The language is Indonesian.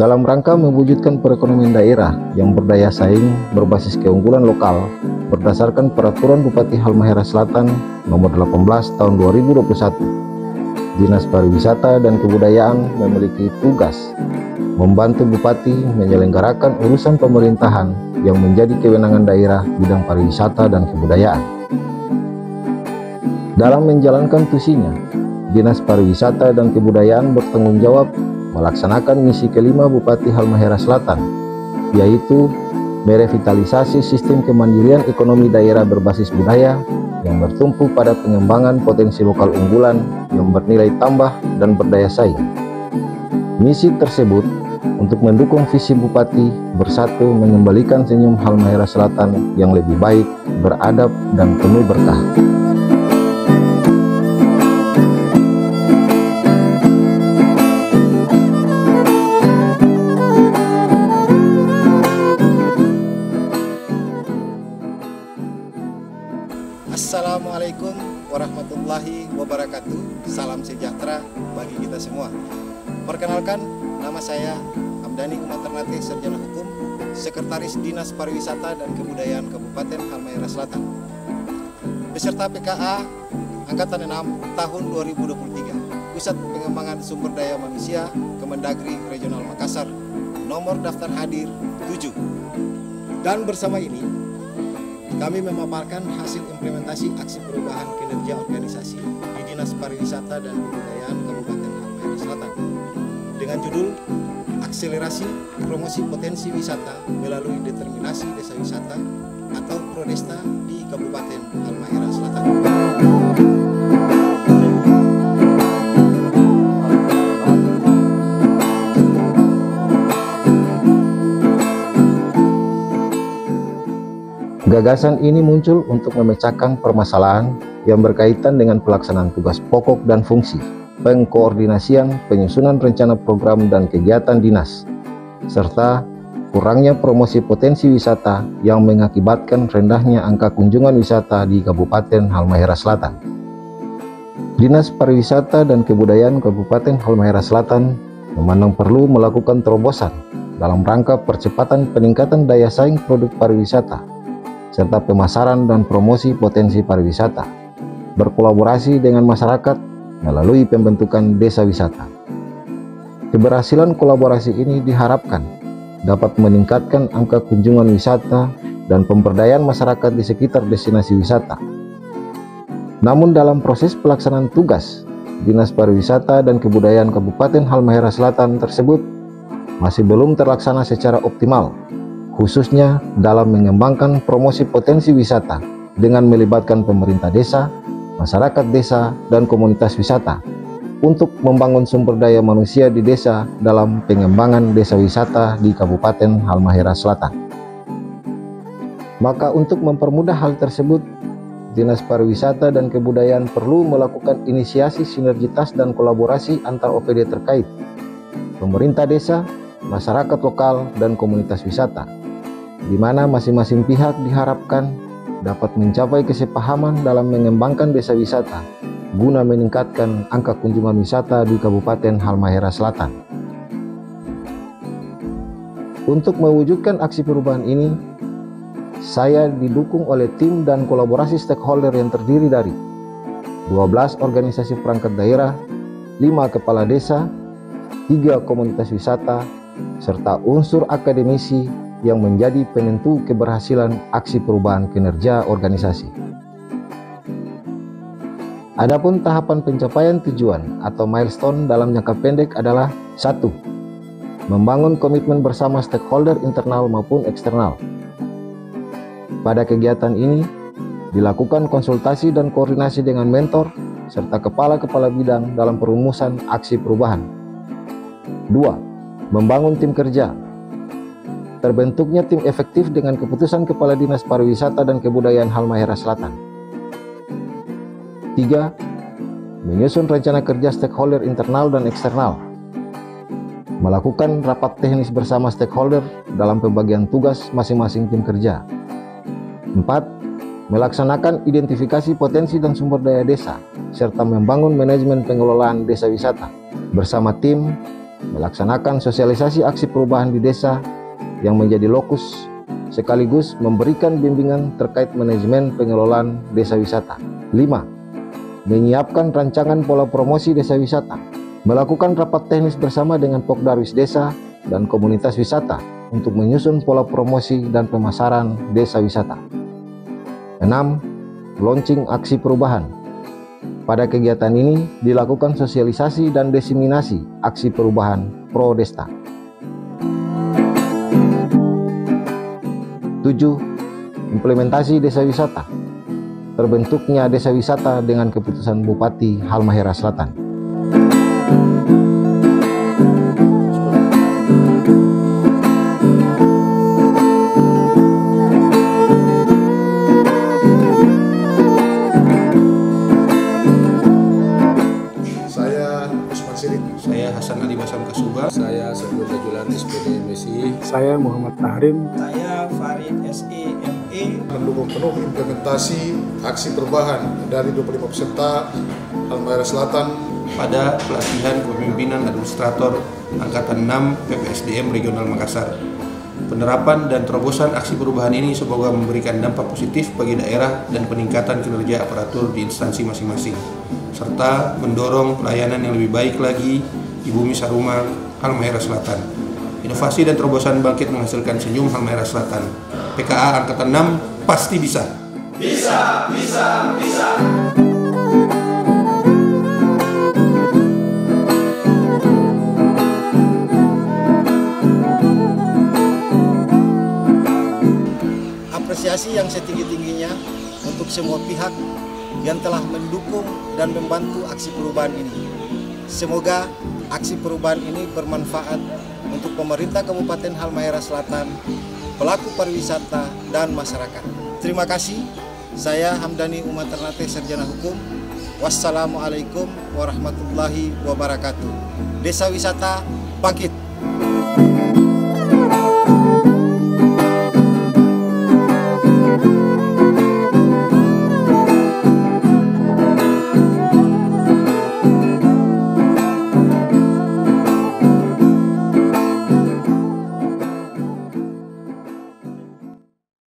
Dalam rangka mewujudkan perekonomian daerah yang berdaya saing berbasis keunggulan lokal berdasarkan Peraturan Bupati Halmahera Selatan Nomor 18 Tahun 2021, Dinas Pariwisata dan Kebudayaan memiliki tugas membantu Bupati menyelenggarakan urusan pemerintahan yang menjadi kewenangan daerah bidang pariwisata dan kebudayaan. Dalam menjalankan tusinya, Dinas Pariwisata dan Kebudayaan bertanggung jawab melaksanakan misi kelima Bupati Halmahera Selatan, yaitu merevitalisasi sistem kemandirian ekonomi daerah berbasis budaya yang bertumpu pada pengembangan potensi lokal unggulan yang bernilai tambah dan berdaya saing. Misi tersebut untuk mendukung visi Bupati bersatu mengembalikan senyum Halmahera Selatan yang lebih baik, beradab, dan penuh berkah. Assalamualaikum warahmatullahi wabarakatuh. Salam sejahtera bagi kita semua. Perkenalkan, nama saya Hamdani Umar Ternate, Sarjana Hukum, Sekretaris Dinas Pariwisata dan Kebudayaan Kabupaten Halmahera Selatan, beserta PKA Angkatan 6 tahun 2023, Pusat Pengembangan Sumber Daya Manusia Kemendagri Regional Makassar, nomor daftar hadir 7. Dan bersama ini kami memaparkan hasil implementasi aksi perubahan kinerja organisasi di Dinas Pariwisata dan Kebudayaan Kabupaten Halmahera Selatan dengan judul Akselerasi Promosi Potensi Wisata melalui Determinasi Desa Wisata atau Prodesta di Kabupaten Halmahera Selatan. Gagasan ini muncul untuk memecahkan permasalahan yang berkaitan dengan pelaksanaan tugas pokok dan fungsi, pengkoordinasian, penyusunan rencana program dan kegiatan dinas, serta kurangnya promosi potensi wisata yang mengakibatkan rendahnya angka kunjungan wisata di Kabupaten Halmahera Selatan. Dinas Pariwisata dan Kebudayaan Kabupaten Halmahera Selatan memandang perlu melakukan terobosan dalam rangka percepatan peningkatan daya saing produk pariwisata serta pemasaran dan promosi potensi pariwisata, berkolaborasi dengan masyarakat melalui pembentukan desa wisata. Keberhasilan kolaborasi ini diharapkan dapat meningkatkan angka kunjungan wisata dan pemberdayaan masyarakat di sekitar destinasi wisata. Namun dalam proses pelaksanaan tugas, Dinas Pariwisata dan Kebudayaan Kabupaten Halmahera Selatan tersebut masih belum terlaksana secara optimal, khususnya dalam mengembangkan promosi potensi wisata dengan melibatkan pemerintah desa, masyarakat desa, dan komunitas wisata untuk membangun sumber daya manusia di desa dalam pengembangan desa wisata di Kabupaten Halmahera Selatan. Maka untuk mempermudah hal tersebut, Dinas Pariwisata dan Kebudayaan perlu melakukan inisiasi sinergitas dan kolaborasi antar OPD terkait, pemerintah desa, masyarakat lokal, dan komunitas wisata, di mana masing-masing pihak diharapkan dapat mencapai kesepahaman dalam mengembangkan desa wisata guna meningkatkan angka kunjungan wisata di Kabupaten Halmahera Selatan. Untuk mewujudkan aksi perubahan ini, saya didukung oleh tim dan kolaborasi stakeholder yang terdiri dari 12 organisasi perangkat daerah, 5 kepala desa, 3 komunitas wisata, serta unsur akademisi yang menjadi penentu keberhasilan aksi perubahan kinerja organisasi. Adapun tahapan pencapaian tujuan atau milestone dalam jangka pendek adalah 1. Membangun komitmen bersama stakeholder internal maupun eksternal. Pada kegiatan ini, dilakukan konsultasi dan koordinasi dengan mentor serta kepala-kepala bidang dalam perumusan aksi perubahan. 2. Membangun tim kerja. Terbentuknya tim efektif dengan keputusan Kepala Dinas Pariwisata dan Kebudayaan Halmahera Selatan. 3. Menyusun rencana kerja stakeholder internal dan eksternal. Melakukan rapat teknis bersama stakeholder dalam pembagian tugas masing-masing tim kerja. 4. Melaksanakan identifikasi potensi dan sumber daya desa, serta membangun manajemen pengelolaan desa wisata bersama tim melaksanakan sosialisasi aksi perubahan di desa yang menjadi lokus, sekaligus memberikan bimbingan terkait manajemen pengelolaan desa wisata. 5. Menyiapkan rancangan pola promosi desa wisata, melakukan rapat teknis bersama dengan Pokdarwis desa dan komunitas wisata untuk menyusun pola promosi dan pemasaran desa wisata. 6. Launching aksi perubahan. Pada kegiatan ini dilakukan sosialisasi dan diseminasi aksi perubahan Pro Desta. 7. Implementasi desa wisata. Terbentuknya desa wisata dengan keputusan Bupati Halmahera Selatan. Saya Hasan Ali Basam Kasuba. Saya Sergio Tajulan SPD MSI. Saya Muhammad Tahrim. Saya Farid SE ME. Mendukung penuh implementasi aksi perubahan dari 25 peserta Halmahera Selatan pada pelatihan kepemimpinan administrator Angkatan 6 PPSDM Regional Makassar. Penerapan dan terobosan aksi perubahan ini semoga memberikan dampak positif bagi daerah dan peningkatan kinerja aparatur di instansi masing-masing, serta mendorong pelayanan yang lebih baik lagi di bumi Saruma, Halmahera Selatan. Inovasi dan terobosan bangkit menghasilkan senyum Halmahera Selatan. PKA Angkatan 6 pasti bisa. Bisa, bisa, bisa. Apresiasi yang setinggi-tingginya untuk semua pihak yang telah mendukung dan membantu aksi perubahan ini. Semoga aksi perubahan ini bermanfaat untuk pemerintah Kabupaten Halmahera Selatan, pelaku pariwisata, dan masyarakat. Terima kasih. Saya Hamdani Umar Ternate, Sarjana Hukum. Wassalamualaikum warahmatullahi wabarakatuh. Desa wisata bangkit.